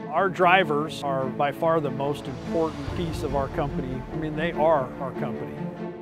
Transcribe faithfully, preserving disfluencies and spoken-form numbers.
Our drivers are by far the most important piece of our company. I mean, they are our company.